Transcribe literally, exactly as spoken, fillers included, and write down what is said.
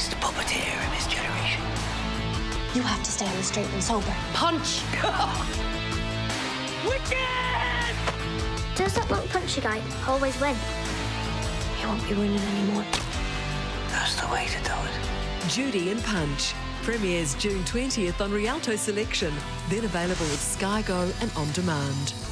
greatest puppeteer in this generation. You have to stay on the straight and sober. Punch! Wicked! Does that little punchy guy always win? He won't be winning anymore. That's the way to do it. Judy and Punch premieres June twentieth on Rialto Selection, then available with Sky Go and on demand.